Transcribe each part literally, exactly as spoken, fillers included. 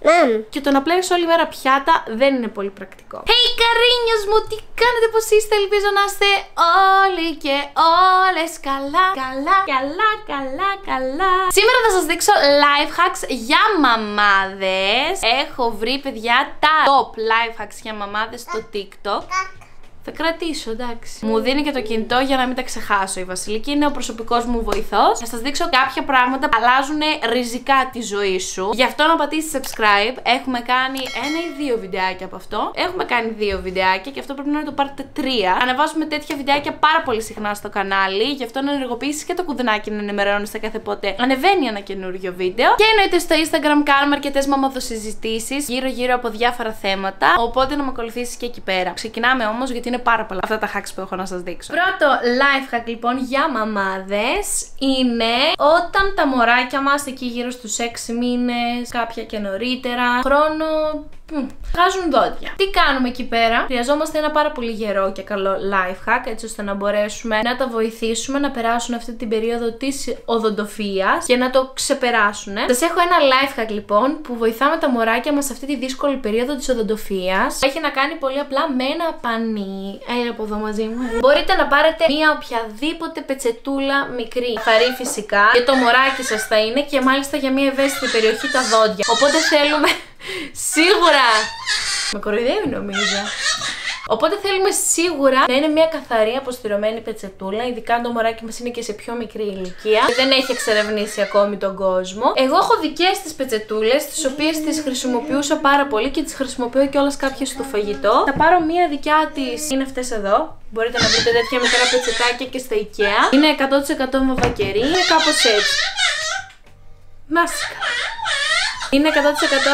Mm. Και το να πλένεις όλη μέρα πιάτα δεν είναι πολύ πρακτικό. Hey καρίνιος μου, τι κάνετε, πως είστε? Ελπίζω να είστε όλοι και όλες καλά. Καλά, καλά, καλά, καλά. Σήμερα θα σας δείξω life hacks για μαμάδες. Έχω βρει, παιδιά, τα top life hacks για μαμάδες στο TikTok. Θα κρατήσω, εντάξει. Μου δίνει και το κινητό για να μην τα ξεχάσω. Η Βασιλική είναι ο προσωπικός μου βοηθός. Θα σας δείξω κάποια πράγματα που αλλάζουν ριζικά τη ζωή σου. Γι' αυτό να πατήσεις subscribe. Έχουμε κάνει ένα ή δύο βιντεάκια από αυτό. Έχουμε κάνει δύο βιντεάκια και αυτό πρέπει να είναι το part τρία. Ανεβάζουμε τέτοια βιντεάκια πάρα πολύ συχνά στο κανάλι. Γι' αυτό να ενεργοποιήσεις και το κουδουνάκι να ενημερώνεις σε κάθε πότε ανεβαίνει ένα καινούριο βίντεο. Και εννοείται στο Instagram κάνουμε αρκετές μαμαδοσυζητήσεις γύρω-γύρω από διάφορα θέματα. Οπότε να με ακολουθήσεις και εκεί πέρα. Ξεκινάμε όμως γιατί είναι πάρα πολλά αυτά τα hacks που έχω να σας δείξω. Πρώτο life hack λοιπόν για μαμάδες είναι όταν τα μωράκια μας εκεί γύρω στους έξι μήνες, κάποια και νωρίτερα, χρόνο, βγάζουν δόντια. Τι κάνουμε εκεί πέρα? Χρειαζόμαστε ένα πάρα πολύ γερό και καλό life hack, έτσι ώστε να μπορέσουμε να τα βοηθήσουμε να περάσουν αυτή την περίοδο της οδοντοφυΐας και να το ξεπεράσουν. Σας έχω ένα life hack λοιπόν που βοηθάμε τα μωράκια μας σε αυτή τη δύσκολη περίοδο της οδοντοφυΐας. Έχει να κάνει πολύ απλά με ένα πανί. Έλα από εδώ μαζί μου. Μπορείτε να πάρετε μία οποιαδήποτε πετσετούλα μικρή, καθαρή φυσικά, και το μωράκι σας θα είναι και μάλιστα για μία ευαίσθητη περιοχή τα δόντια. Οπότε θέλουμε σίγουρα. Με κοροϊδεύει νομίζω. Οπότε θέλουμε σίγουρα να είναι μια καθαρή αποστηρωμένη πετσετούλα, ειδικά αν το μωράκι μας είναι και σε πιο μικρή ηλικία και δεν έχει εξερευνήσει ακόμη τον κόσμο. Εγώ έχω δικές της πετσετούλες, τις οποίες τις χρησιμοποιούσα πάρα πολύ και τις χρησιμοποιώ κιόλας κάποιες στο φαγητό. Θα πάρω μια δικιά της, είναι αυτές εδώ. Μπορείτε να βρείτε τέτοια μικρά πετσετάκια και στα IKEA. Είναι εκατό τοις εκατό βαβακερή, είναι κάπως έτσι. Μάσικα. Είναι εκατό τοις εκατό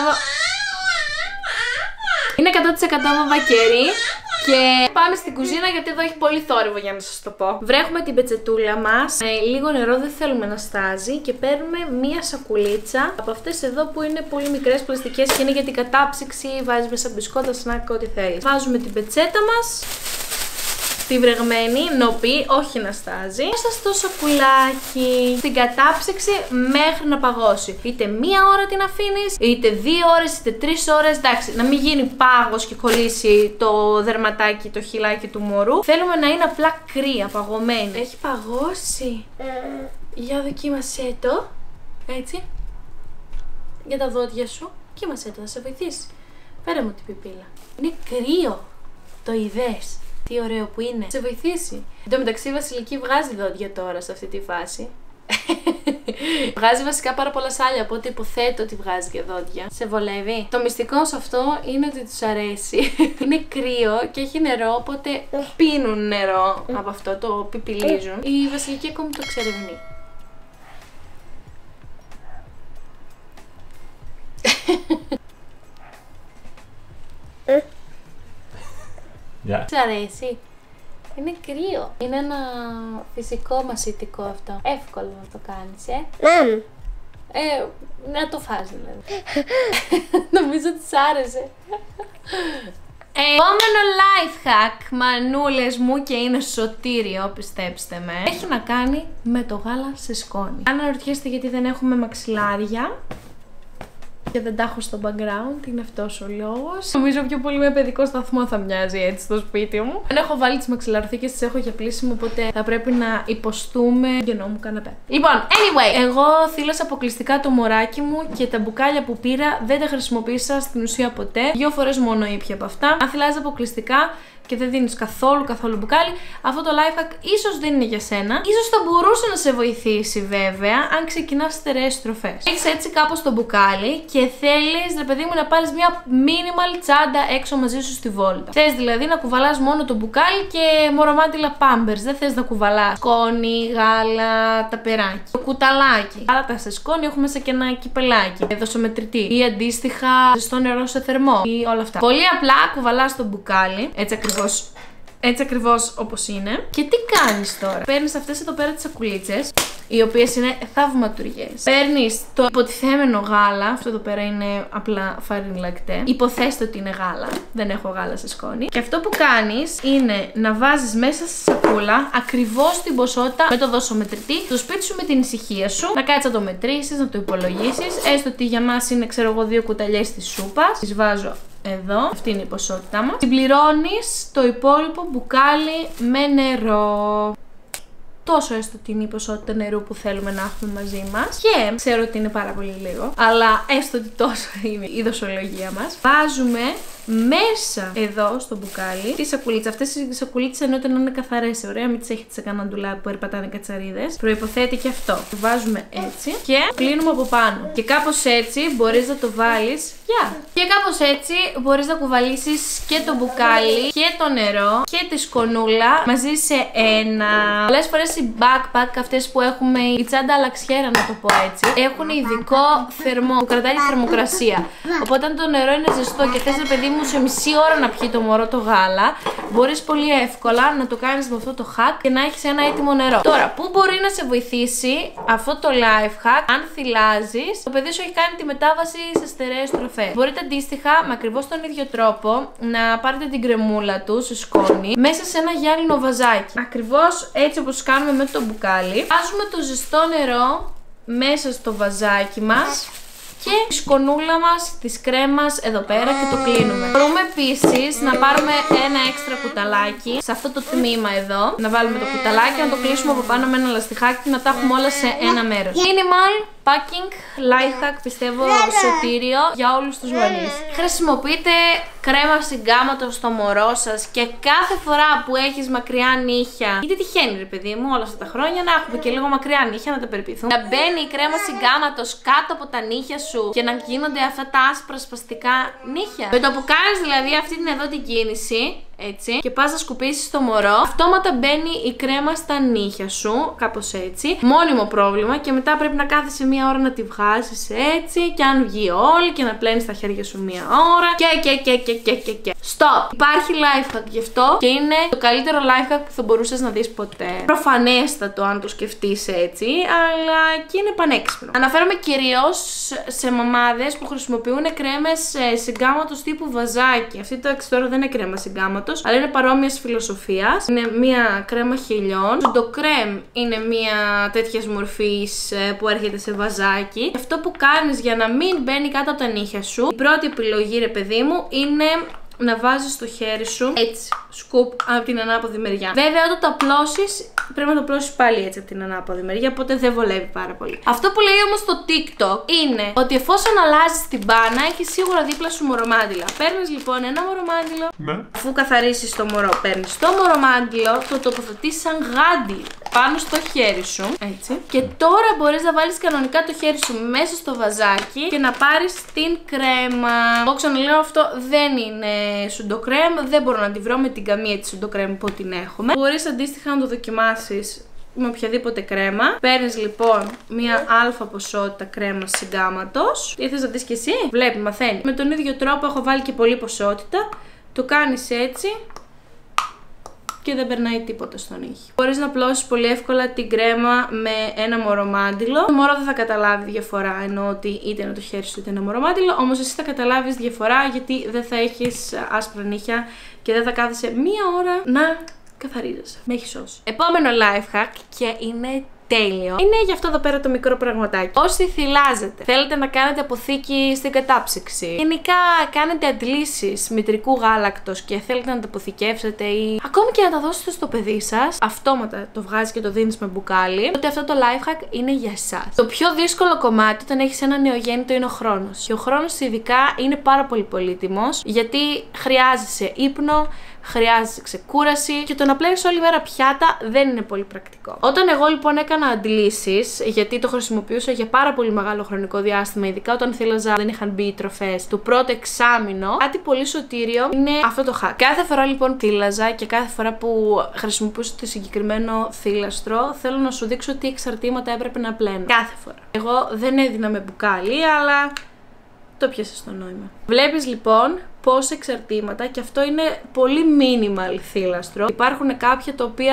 Είναι εκατό τοις εκατό βαβακερή. Και πάμε στην κουζίνα γιατί εδώ έχει πολύ θόρυβο για να σας το πω. Βρέχουμε την πετσετούλα μας, ε, λίγο νερό, δεν θέλουμε να στάζει, και παίρνουμε μία σακουλίτσα από αυτές εδώ που είναι πολύ μικρές πλαστικές και είναι για την κατάψυξη, βάζεις μέσα μπισκότα, σνακ, ό,τι θέλεις. Βάζουμε την πετσέτα μας, τη βρεγμένη, νοπή, όχι να στάζει, μέσα στο σακουλάκι, στην κατάψυξη μέχρι να παγώσει. Είτε μία ώρα την αφήνεις, είτε δύο ώρες, είτε τρεις ώρες. Εντάξει, να μην γίνει πάγος και κολλήσει το δερματάκι, το χυλάκι του μωρού. Θέλουμε να είναι απλά κρύα, παγωμένη. Έχει παγώσει. Mm. Για δοκίμασέ το. Έτσι. Για τα δόντια σου. Δοκίμασέ το, θα σε βοηθήσει. Φέρε μου την πιπίλα. Είναι κρύο. Το είδες? Τι ωραίο που είναι. Σε βοηθήσει. Εν τω μεταξύ η Βασιλική βγάζει δόντια τώρα σε αυτή τη φάση. Βγάζει βασικά πάρα πολλά σάλια, οπότε υποθέτω ότι βγάζει και δόντια. Σε βολεύει? Το μυστικό σε αυτό είναι ότι τους αρέσει. Είναι κρύο και έχει νερό, οπότε πίνουν νερό από αυτό, το πιπιλίζουν. Η Βασιλική ακόμη το εξερευνεί. Yeah. Σ' αρέσει? Είναι κρύο. Είναι ένα φυσικό μασιτικό αυτό. Εύκολο να το κάνεις, ε. Mm. Ε, να το φας δηλαδή. Νομίζω ότι σ' άρεσε. Επόμενο life hack, μανούλες μου, και είναι σωτήριο, πιστέψτε με, έχει να κάνει με το γάλα σε σκόνη. Αν αναρωτιέστε γιατί δεν έχουμε μαξιλάρια και δεν τα έχω στο background, είναι αυτός ο λόγος. Νομίζω πιο πολύ με παιδικό σταθμό θα μοιάζει έτσι στο σπίτι μου. Δεν έχω βάλει τις μαξιλαροθήκες, τις έχω για πλήσιμο, οπότε θα πρέπει να υποστούμε γεννό μου καναπέ. Λοιπόν, anyway, εγώ θύλασα αποκλειστικά το μωράκι μου και τα μπουκάλια που πήρα δεν τα χρησιμοποίησα στην ουσία ποτέ. Δύο φορές μόνο ήπια από αυτά. Αν θυλάζεις αποκλειστικά και δεν δίνεις καθόλου καθόλου μπουκάλι, αυτό το life hack ίσως δεν είναι για σένα. Ίσως θα μπορούσε να σε βοηθήσει βέβαια αν ξεκινάς στερεές τροφές. Έχεις έτσι κάπως το μπουκάλι και θέλεις, ρε παιδί μου, να πάρεις μια minimal τσάντα έξω μαζί σου στη βόλτα. Θες δηλαδή να κουβαλάς μόνο το μπουκάλι και μωρομάτιλα Pampers. Δεν θες να κουβαλάς σκόνη, γάλα, ταπεράκι, το κουταλάκι. Άρα τα σε σκόνη έχουμε μέσα και ένα κυπελάκι, δοσομετρητή ή αντίστοιχα ζεστό νερό σε θερμό ή όλα αυτά. Πολύ απλά κουβαλάς το μπουκάλι, έτσι ακριβώς, έτσι ακριβώς όπως είναι. Και τι κάνεις τώρα? Παίρνεις αυτές εδώ πέρα τις σακουλίτσες οι οποίες είναι θαυματουργές. Παίρνεις το υποτιθέμενο γάλα, αυτό εδώ πέρα είναι απλά φαρίνι λακτέ. Υποθέστε ότι είναι γάλα, δεν έχω γάλα σε σκόνη. Και αυτό που κάνεις είναι να βάζεις μέσα στη σακούλα ακριβώς την ποσότητα με το δοσομετρητή, στο σπίτι σου με την ησυχία σου, να κάτσεις να το μετρήσεις, να το υπολογίσεις. Έστω ότι για μας είναι, ξέρω εγώ, δύο κουταλιές της σούπας. Τις βάζω εδώ, αυτή είναι η ποσότητά μας. Συμπληρώνεις το υπόλοιπο μπουκάλι με νερό. Τόσο έστω ότι είναι η ποσότητα νερού που θέλουμε να έχουμε μαζί μας. Και ξέρω ότι είναι πάρα πολύ λίγο, αλλά έστω ότι τόσο είναι η δοσολογία μας. Βάζουμε μέσα εδώ στο μπουκάλι τη σακουλίτσα. Αυτές οι σακουλίτσες εννοείται να είναι καθαρές, ωραία, μην τις έχετε σε κανένα ντουλάπ που περπατάνε κατσαρίδες. Προϋποθέτει και αυτό. Το βάζουμε έτσι και κλείνουμε από πάνω. Και κάπως έτσι μπορείς να το βάλεις. Yeah. Και κάπως έτσι μπορείς να κουβαλήσεις και το μπουκάλι και το νερό και τη σκονούλα μαζί σε ένα. Πολλές φορές οι backpack, αυτές που έχουμε, η τσάντα αλαξιέρα να το πω έτσι, έχουν ειδικό θερμό που κρατάει τη θερμοκρασία. Οπότε αν το νερό είναι ζεστό και θες, ρε παιδί μου, σε μισή ώρα να πιει το μωρό το γάλα, μπορείς πολύ εύκολα να το κάνεις με αυτό το hack και να έχεις ένα έτοιμο νερό. Τώρα, πού μπορεί να σε βοηθήσει αυτό το life hack, αν θυλάζεις, το παιδί σου έχει κάνει τη μετάβαση σε στερεές τροφές. Μπορείτε αντίστοιχα, με ακριβώς τον ίδιο τρόπο, να πάρετε την κρεμούλα του σε σκόνη μέσα σε ένα γυάλινο βαζάκι. Ακριβώς έτσι όπως κάνουμε με το μπουκάλι. Βάζουμε το ζεστό νερό μέσα στο βαζάκι μας και η σκονούλα μας της κρέμας εδώ πέρα και το κλείνουμε. Μπορούμε επίσης να πάρουμε ένα έξτρα κουταλάκι σε αυτό το τμήμα εδώ, να βάλουμε το κουταλάκι, να το κλείσουμε από πάνω με ένα λαστιχάκι και να τα έχουμε όλα σε ένα μέρος. Minimal packing life hack, πιστεύω, σωτήριο για όλους τους γονείς. Χρησιμοποιείτε κρέμα συγκάματος στο μωρό σας και κάθε φορά που έχεις μακριά νύχια, είτε τυχαίνει ρε παιδί μου όλα αυτά τα χρόνια να έχουμε και λίγο μακριά νύχια να τα περιποιηθούν, να μπαίνει η κρέμα συγκάματος κάτω από τα νύχια σου και να γίνονται αυτά τα άσπρα σπαστικά νύχια. Με το που κάνεις δηλαδή αυτή την εδώ την κίνηση, έτσι, και πας να σκουπίσεις το μωρό, αυτόματα μπαίνει η κρέμα στα νύχια σου, κάπως έτσι. Μόνιμο πρόβλημα και μετά πρέπει να κάθεσαι μία ώρα να τη βγάζεις έτσι και αν βγει όλη και να πλένεις τα χέρια σου μία ώρα και και και και και και και. Stop! Υπάρχει life hack γι' αυτό και είναι το καλύτερο life hack που θα μπορούσες να δεις ποτέ. Προφανέστατο αν το σκεφτείς έτσι, αλλά και είναι πανέξυπνο. Αναφέρομαι κυρίως σε μαμάδες που χρησιμοποιούν κρέμες συγκάματος τύπου βαζάκι. Αυτή το τώρα δεν είναι κρέμα συγκάματος, αλλά είναι παρόμοιας φιλοσοφίας. Είναι μία κρέμα χελιών. Το κρέμ είναι μία τέτοιας μορφής που έρχεται σε βαζάκι. Αυτό που κάνεις για να μην μπαίνει κάτω από τα νύχια σου, η πρώτη επιλογή, ρε παιδί μου, είναι να βάζεις το χέρι σου έτσι, σκουπ, από την ανάποδη μεριά. Βέβαια, όταν το απλώσεις, πρέπει να το απλώσεις πάλι έτσι από την ανάποδη μεριά, οπότε δεν βολεύει πάρα πολύ. Αυτό που λέει όμως το TikTok είναι ότι εφόσον αλλάζεις την μπάνα, έχεις σίγουρα δίπλα σου μωρομάντιλα. Παίρνεις λοιπόν ένα μωρομάντιλο, ναι. Αφού καθαρίσεις το μωρό, παίρνεις το μωρομάντιλο, το τοποθετείς σαν γάντι πάνω στο χέρι σου, έτσι. Και τώρα μπορείς να βάλεις κανονικά το χέρι σου μέσα στο βαζάκι και να πάρεις την κρέμα. Εγώ ξαναλέω, αυτό δεν είναι σουντοκρέμ, δεν μπορώ να τη βρω με την καμία τη σουντοκρέμ που την έχουμε. Μπορείς αντίστοιχα να το δοκιμάσεις με οποιαδήποτε κρέμα. Παίρνεις λοιπόν μία αλφα ποσότητα κρέμα συγκάματος. Τι θες να δεις κι εσύ? Βλέπει, μαθαίνει. Με τον ίδιο τρόπο έχω βάλει και πολλή ποσότητα. Το κάνεις έτσι και δεν περνάει τίποτα στον ήχη. Μπορείς να πλώσεις πολύ εύκολα την κρέμα με ένα μωρομάντιλο. Το μωρό δεν θα καταλάβει διαφορά, ενώ ότι είτε είναι το χέρι σου είτε ένα μωρομάντιλο. Όμως εσύ θα καταλάβεις διαφορά γιατί δεν θα έχεις άσπρα νύχια και δεν θα κάθεσαι μία ώρα να καθαρίζεσαι. Με έχει σώσει. Επόμενο life hack και είναι τέλειο. Είναι γι' αυτό εδώ πέρα το μικρό πραγματάκι. Όσοι θυλάζετε, θέλετε να κάνετε αποθήκη στην κατάψυξη, γενικά κάνετε αντλήσεις μητρικού γάλακτος και θέλετε να τα αποθηκεύσετε ή ακόμη και να τα δώσετε στο παιδί σας, αυτόματα το βγάζεις και το δίνεις με μπουκάλι, τότε αυτό το life hack είναι για εσάς. Το πιο δύσκολο κομμάτι όταν έχεις ένα νεογέννητο είναι ο χρόνος. Και ο χρόνος ειδικά είναι πάρα πολύ πολύτιμος, γιατί χρειάζεσαι ύπνο, χρειάζεσαι ξεκούραση και το να πλένεις όλη μέρα πιάτα δεν είναι πολύ πρακτικό. Όταν εγώ λοιπόν έκανα αντλήσεις, γιατί το χρησιμοποιούσα για πάρα πολύ μεγάλο χρονικό διάστημα, ειδικά όταν θύλαζα δεν είχαν μπει οι τροφές, το πρώτο εξάμηνο, κάτι πολύ σωτήριο είναι αυτό το hack. Κάθε φορά λοιπόν θύλαζα και κάθε φορά που χρησιμοποιούσα το συγκεκριμένο θύλαστρο, θέλω να σου δείξω τι εξαρτήματα έπρεπε να πλένω. Κάθε φορά. Εγώ δεν έδινα με μπουκάλι, αλλά το πιάσε το νόημα. Βλέπεις λοιπόν πόσα εξαρτήματα, και αυτό είναι πολύ minimal θύλαστρο. Υπάρχουν κάποια τα οποία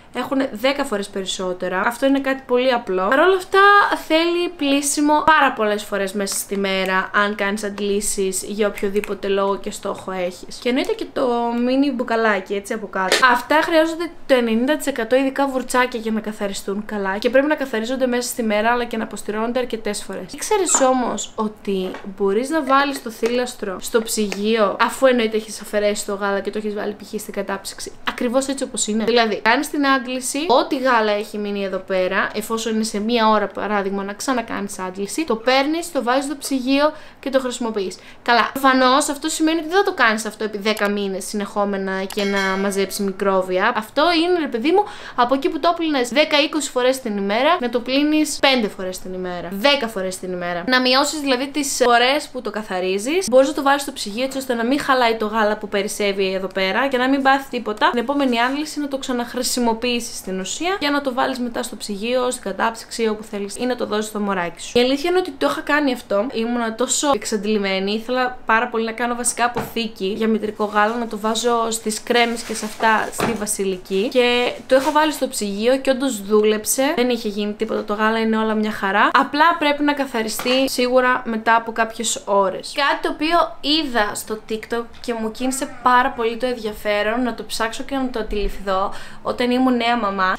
έχουν δέκα φορές περισσότερα. Αυτό είναι κάτι πολύ απλό. Παρ' όλα αυτά θέλει πλύσιμο πάρα πολλές φορές μέσα στη μέρα, αν κάνεις αντλήσεις για οποιοδήποτε λόγο και στόχο έχεις. Και εννοείται και το μίνι μπουκαλάκι έτσι από κάτω. Αυτά χρειάζονται το ενενήντα τοις εκατό ειδικά βουρτσάκια για να καθαριστούν καλά και πρέπει να καθαρίζονται μέσα στη μέρα αλλά και να αποστηρώνονται αρκετές φορές. Ξέρεις όμως ότι μπορείς να βάλεις το θήλαστρο στο ψυγείο αφού εννοείται έχεις αφαιρέσει το γάλα και το έχεις βάλει π.χ. στην κατάψυξη. Ακριβώς έτσι όπως είναι. Δηλαδή, κάνεις την άντληση, ό,τι γάλα έχει μείνει εδώ πέρα, εφόσον είναι σε μία ώρα παράδειγμα να ξανακάνεις άντληση, το παίρνεις, το βάζεις στο ψυγείο και το χρησιμοποιείς. Καλά, προφανώς αυτό σημαίνει ότι δεν θα το κάνεις αυτό επί δέκα μήνες συνεχόμενα και να μαζέψει μικρόβια. Αυτό είναι, ρε παιδί μου, από εκεί που το πλύνεις δέκα με είκοσι φορές την ημέρα, να το πλύνεις πέντε φορές την ημέρα, δέκα φορές την ημέρα. Να μειώσεις δηλαδή τις φορές που το καθαρίζεις. Μπορείς να το βάλεις στο ψυγείο έτσι ώστε να μην χαλάει το γάλα που περισσεύει εδώ πέρα και να μην πάθει τίποτα. Την επόμενη άντληση να το ξαναχρησιμοποιήσεις στην ουσία για να το βάλεις μετά στο ψυγείο, στην κατάψυξη, όπου θέλεις ή να το δώσεις στο μωράκι σου. Η αλήθεια είναι ότι το είχα κάνει αυτό. Ήμουνα τόσο εξαντλημένη. Ήθελα πάρα πολύ να κάνω βασικά αποθήκη για μητρικό γάλα, να το βάζω στις κρέμες και σε αυτά στη βασιλική. Και το είχα βάλει στο ψυγείο και όντως δούλεψε. Δεν είχε γίνει τίποτα. Το γάλα είναι όλα μια χαρά. Απλά πρέπει να καθαριστεί σίγουρα μετά από κάποιες ώρες. Κάτι το οποίο είδα στο TikTok και μου κίνησε πάρα πολύ το ενδιαφέρον να το ψάξω και να το αντιληφθώ όταν ήμουν νέα μαμά.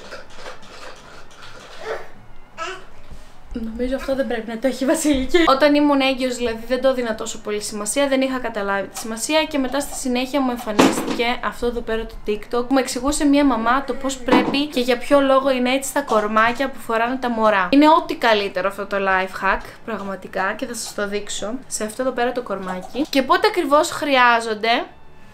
Νομίζω αυτό δεν πρέπει να το έχει η Βασιλική. Όταν ήμουν έγκυος, δηλαδή, δεν το έδινα τόσο πολύ σημασία, δεν είχα καταλάβει τη σημασία και μετά στη συνέχεια μου εμφανίστηκε αυτό εδώ πέρα το TikTok που μου εξηγούσε μία μαμά το πώς πρέπει και για ποιο λόγο είναι έτσι τα κορμάκια που φοράνε τα μωρά. Είναι ό,τι καλύτερο αυτό το life hack, πραγματικά, και θα σας το δείξω σε αυτό εδώ πέρα το κορμάκι. Και πότε ακριβώς χρειάζονται.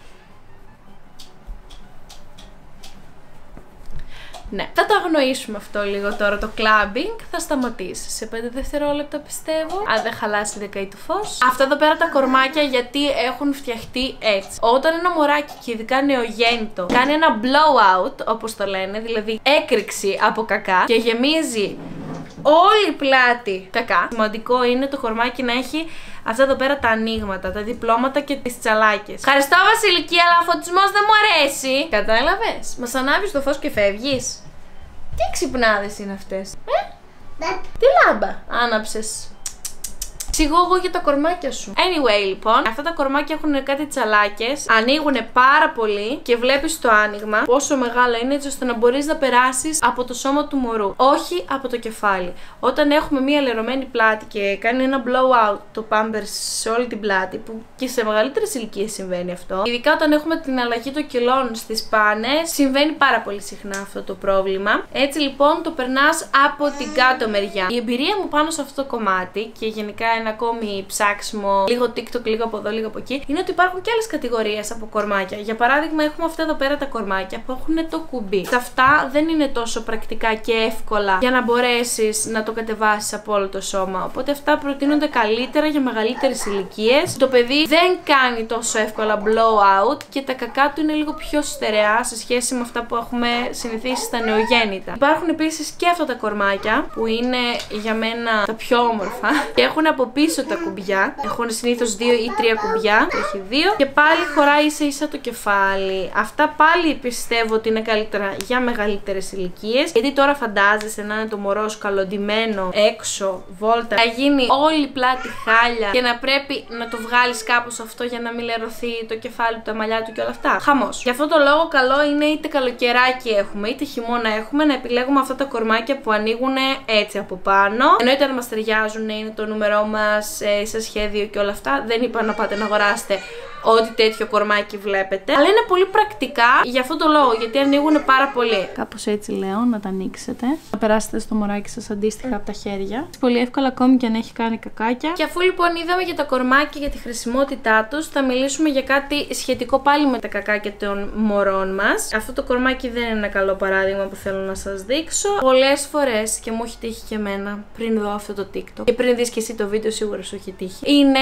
Ναι, θα το αγνοήσουμε αυτό λίγο τώρα το clubbing. Θα σταματήσει σε πέντε δευτερόλεπτα πιστεύω. Αν δεν χαλάσει δεκαετή το φως. Αυτά εδώ πέρα τα κορμάκια γιατί έχουν φτιαχτεί έτσι. Όταν ένα μωράκι και ειδικά νεογέννητο κάνει ένα blowout, όπως το λένε, δηλαδή έκρηξη από κακά και γεμίζει όλη η πλάτη κακά, σημαντικό είναι το κορμάκι να έχει αυτά εδώ πέρα τα ανοίγματα, τα διπλώματα και τις τσαλάκες. Ευχαριστώ Βασιλική, αλλά ο φωτισμός δεν μου αρέσει. Κατάλαβες? Μας ανάβεις το φως και φεύγεις. Τι ξυπνάδες είναι αυτές? Ε? Τι λάμπα άναψες? Εξηγώ εγώ για τα κορμάκια σου. Anyway, λοιπόν, αυτά τα κορμάκια έχουν κάτι τσαλάκες, ανοίγουν πάρα πολύ και βλέπεις το άνοιγμα πόσο μεγάλο είναι έτσι ώστε να μπορείς να περάσεις από το σώμα του μωρού, όχι από το κεφάλι. Όταν έχουμε μία λερωμένη πλάτη και κάνει ένα blowout το pampers σε όλη την πλάτη, που και σε μεγαλύτερες ηλικίες συμβαίνει αυτό, ειδικά όταν έχουμε την αλλαγή των κιλών στις πάνες, συμβαίνει πάρα πολύ συχνά αυτό το πρόβλημα. Έτσι λοιπόν το περνάς από την κάτω μεριά. Η εμπειρία μου πάνω σε αυτό το κομμάτι και γενικά ένα ακόμη ψάξιμο, λίγο TikTok, λίγο από εδώ, λίγο από εκεί, είναι ότι υπάρχουν και άλλες κατηγορίες από κορμάκια. Για παράδειγμα, έχουμε αυτά εδώ πέρα τα κορμάκια που έχουν το κουμπί. Αυτά δεν είναι τόσο πρακτικά και εύκολα για να μπορέσεις να το κατεβάσεις από όλο το σώμα. Οπότε αυτά προτείνονται καλύτερα για μεγαλύτερες ηλικίες. Το παιδί δεν κάνει τόσο εύκολα blowout και τα κακά του είναι λίγο πιο στερεά σε σχέση με αυτά που έχουμε συνηθίσει στα νεογέννητα. Υπάρχουν επίσης και αυτά τα κορμάκια που είναι για μένα τα πιο όμορφα και έχουν από πίσω τα κουμπιά. Έχουν συνήθως δύο ή τρία κουμπιά. Έχει δύο. Και πάλι χωράει ίσα ίσα το κεφάλι. Αυτά πάλι πιστεύω ότι είναι καλύτερα για μεγαλύτερες ηλικίες. Γιατί τώρα φαντάζεσαι να είναι το μωρό σου καλοντημένο έξω, βόλτα, να γίνει όλη η πλάτη χάλια και να πρέπει να το βγάλεις κάπως αυτό για να μην λερωθεί το κεφάλι του, τα μαλλιά του και όλα αυτά. Χαμός. Γι' αυτό το λόγο καλό είναι είτε καλοκαιράκι έχουμε είτε χειμώνα έχουμε να επιλέγουμε αυτά τα κορμάκια που ανοίγουν έτσι από πάνω. Εννοείται να μας ταιριάζουν, είναι το νούμερό μας ε, σε σχέδιο και όλα αυτά. Δεν είπα να πάτε να αγοράσετε ό,τι τέτοιο κορμάκι βλέπετε. Αλλά είναι πολύ πρακτικά για αυτό το λόγο, γιατί ανοίγουν πάρα πολύ. Κάπως έτσι λέω, να τα ανοίξετε. Να περάσετε στο μωράκι σας αντίστοιχα από τα χέρια. Πολύ εύκολα ακόμη και αν έχει κάνει κακάκια. Και αφού λοιπόν είδαμε για τα κορμάκια, για τη χρησιμότητά τους, θα μιλήσουμε για κάτι σχετικό πάλι με τα κακάκια των μωρών μας. Αυτό το κορμάκι δεν είναι ένα καλό παράδειγμα που θέλω να σας δείξω. Πολλές φορές, και μου έχει τύχει και εμένα πριν δω αυτό το TikTok και πριν δεις και εσύ το βίντεο, σίγουρα σου έχει τύχει, είναι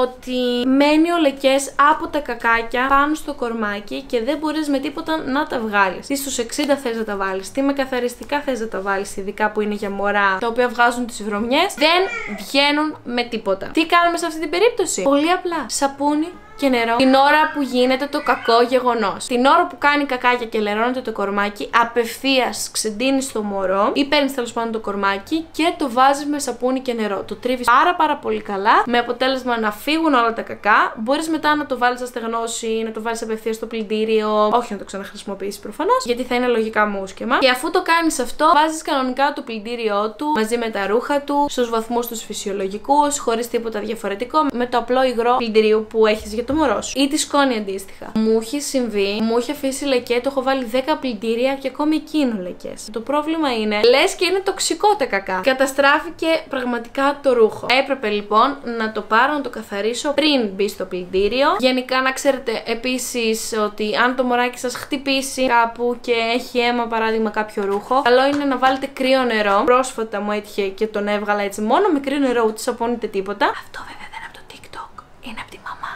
ότι μένει ο λεκές από τα κακάκια πάνω στο κορμάκι και δεν μπορείς με τίποτα να τα βγάλεις. Τι στους εξήντα θες να τα βάλεις, τι με καθαριστικά θες να τα βάλεις, ειδικά που είναι για μωρά τα οποία βγάζουν τις βρωμιές, δεν βγαίνουν με τίποτα. Τι κάνουμε σε αυτή την περίπτωση? Πολύ απλά. Σαπούνι και νερό την ώρα που γίνεται το κακό γεγονός. Την ώρα που κάνει κακάκια και λερώνεται το κορμάκι, απευθείας ξεντίνεις το μωρό ή παίρνεις τέλος πάντων το κορμάκι και το βάζεις με σαπούνι και νερό. Το τρίβεις πάρα πάρα πολύ καλά, με αποτέλεσμα να φύγουν όλα τα κακά. Μπορείς μετά να το βάλεις να στεγνώσει, να το βάλεις απευθείας στο πλυντήριο, όχι να το ξαναχρησιμοποιήσεις προφανώς, γιατί θα είναι λογικά μουσκεμα. Και αφού το κάνεις αυτό, βάζεις κανονικά το πλυντήριό του μαζί με τα ρούχα του στους βαθμούς τους φυσιολογικούς, χωρίς τίποτα διαφορετικό, με το απλό υγρό πλυντηρίου που έχεις για το μωρό σου. Ή τη σκόνη αντίστοιχα. Μου έχει συμβεί, μου έχει αφήσει λεκέ, το έχω βάλει δέκα πλυντήρια και ακόμη εκείνο λεκές. Το πρόβλημα είναι, λες και είναι τοξικό τα κακά. Καταστράφηκε πραγματικά το ρούχο. Έπρεπε λοιπόν να το πάρω, να το καθαρίσω πριν μπει στο πλυντήριο. Γενικά να ξέρετε επίσης ότι αν το μωράκι σας χτυπήσει κάπου και έχει αίμα, παράδειγμα κάποιο ρούχο, καλό είναι να βάλετε κρύο νερό. Πρόσφατα μου έτυχε και τον έβγαλα έτσι μόνο με κρύο νερό, ούτε σαπώνετε τίποτα. Αυτό βέβαια δεν είναι από το TikTok, είναι από τη μαμά.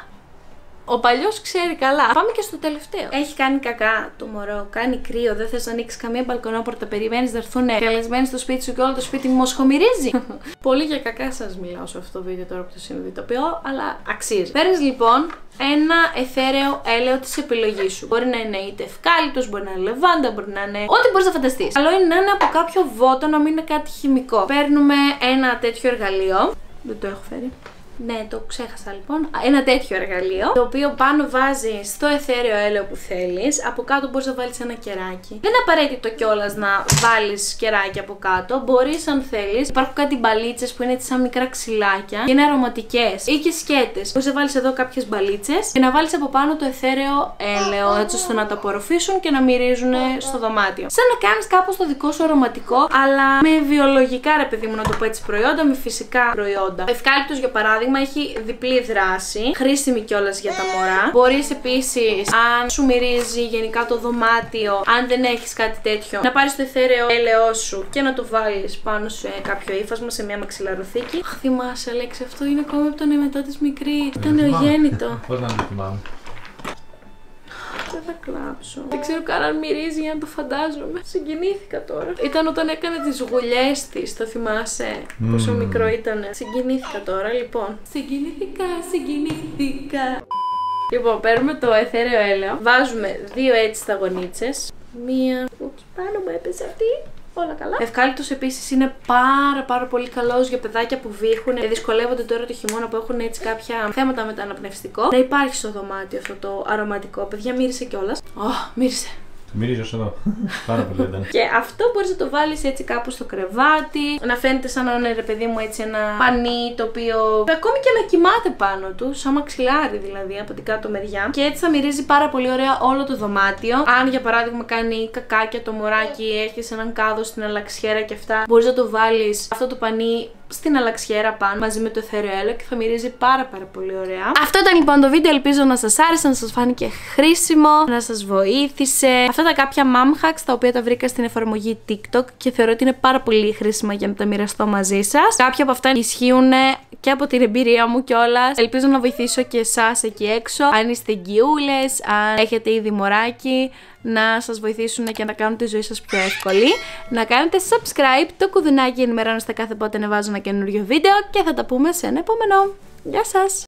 Ο παλιός ξέρει καλά. Πάμε και στο τελευταίο. Έχει κάνει κακά το μωρό, κάνει κρύο, δεν θες να ανοίξει καμία μπαλκονόπορτα, περιμένεις να έρθουν καλεσμένοι στο σπίτι σου και όλο το σπίτι μοσχομυρίζει. Πολύ για κακά σας μιλάω σε αυτό το βίντεο τώρα που το συνειδητοποιώ, αλλά αξίζει. Παίρνεις λοιπόν ένα εθέρεο έλαιο της επιλογής σου. Μπορεί να είναι είτε ευκάλυπτος, μπορεί να είναι λεβάντα, μπορεί να είναι ό,τι μπορείς να φανταστείς. Καλό είναι να είναι από κάποιο βότο, να μην είναι κάτι χημικό. Παίρνουμε ένα τέτοιο εργαλείο. Δεν το έχω φέρει. Ναι, το ξέχασα λοιπόν. Ένα τέτοιο εργαλείο, το οποίο πάνω βάζεις στο εθέρεο έλαιο που θέλεις. Από κάτω μπορείς να βάλεις ένα κεράκι. Δεν είναι απαραίτητο κιόλας να βάλεις κεράκι από κάτω. Μπορείς, αν θέλεις. Υπάρχουν κάτι μπαλίτσες που είναι έτσι σαν μικρά ξυλάκια και είναι αρωματικές ή και σκέτες. Μπορείς να βάλεις εδώ κάποιες μπαλίτσες και να βάλεις από πάνω το εθέρεο έλαιο, έτσι ώστε να το απορροφήσουν και να μυρίζουν στο δωμάτιο. Σαν να κάνεις κάπως το δικό σου αρωματικό, αλλά με βιολογικά, ρε παιδί μου, να το πω έτσι, προϊόντα, με φυσικά προϊόντα. Ο ευκάλυπτος, για παράδειγμα, έχει διπλή δράση, χρήσιμη κιόλας για τα μωρά. Μπορείς επίσης, αν σου μυρίζει γενικά το δωμάτιο, αν δεν έχεις κάτι τέτοιο, να πάρεις το εθέρεο έλαιό σου και να το βάλεις πάνω σε κάποιο ύφασμα, σε μια μαξιλαροθήκη. Αχ, θυμάσαι, Αλέξη, αυτό είναι ακόμη από τον εμετό της μικρή. Ήταν νεογέννητο. Πώς να το θυμάμαι. Δεν θα κλάψω. Δεν ξέρω καν αν μυρίζει για να το φαντάζομαι. Συγκινήθηκα τώρα. Ήταν όταν έκανε τις γουλιές της, το θυμάσαι? Mm. Πόσο μικρό ήτανε. Συγκινήθηκα τώρα, λοιπόν. Συγκινήθηκα, συγκινήθηκα. Λοιπόν, παίρνουμε το εθέρεο έλαιο. Βάζουμε δύο έτσι σταγονίτσες. Μία. Ούψ, πάνω μου έπεσε αυτή. Όλα καλά. Ευκάλυπτος επίσης είναι πάρα πάρα πολύ καλός για παιδάκια που βήχουν, δυσκολεύονται τώρα το χειμώνα, που έχουν έτσι κάποια θέματα με το αναπνευστικό. Να υπάρχει στο δωμάτιο αυτό το αρωματικό. Παιδιά, μύρισε κιόλας. Ω, oh, μύρισε. Μυρίζει ως εδώ. Πάρα πολύ ήταν. Και αυτό μπορείς να το βάλεις έτσι κάπου στο κρεβάτι, να φαίνεται σαν να είναι, ρε παιδί μου, έτσι ένα πανί το οποίο ακόμη και να κοιμάται πάνω του, σαν μαξιλάρι δηλαδή από την κάτω μεριά. Και έτσι θα μυρίζει πάρα πολύ ωραία όλο το δωμάτιο. Αν για παράδειγμα κάνει κακάκια το μωράκι, έχεις έναν κάδο στην αλαξιέρα και αυτά, μπορείς να το βάλεις αυτό το πανί στην αλαξιέρα πάνω μαζί με το εθέρεο έλαιο και θα μυρίζει πάρα πάρα πολύ ωραία. Αυτό ήταν λοιπόν το βίντεο, ελπίζω να σας άρεσε, να σας φάνηκε χρήσιμο, να σας βοήθησε. Αυτά τα κάποια mom hacks τα οποία τα βρήκα στην εφαρμογή TikTok και θεωρώ ότι είναι πάρα πολύ χρήσιμα για να τα μοιραστώ μαζί σας. Κάποια από αυτά ισχύουν και από την εμπειρία μου κιόλας. Ελπίζω να βοηθήσω και εσάς εκεί έξω. Αν είστε εγγυούλες, αν έχετε ήδη μωράκι, να σας βοηθήσουν και να κάνουν τη ζωή σας πιο εύκολη. Να κάνετε subscribe, το κουδουνάκι, ενημερώνεστε κάθε πότε ανεβάζω ένα καινούριο βίντεο και θα τα πούμε σε ένα επόμενο. Γεια σας!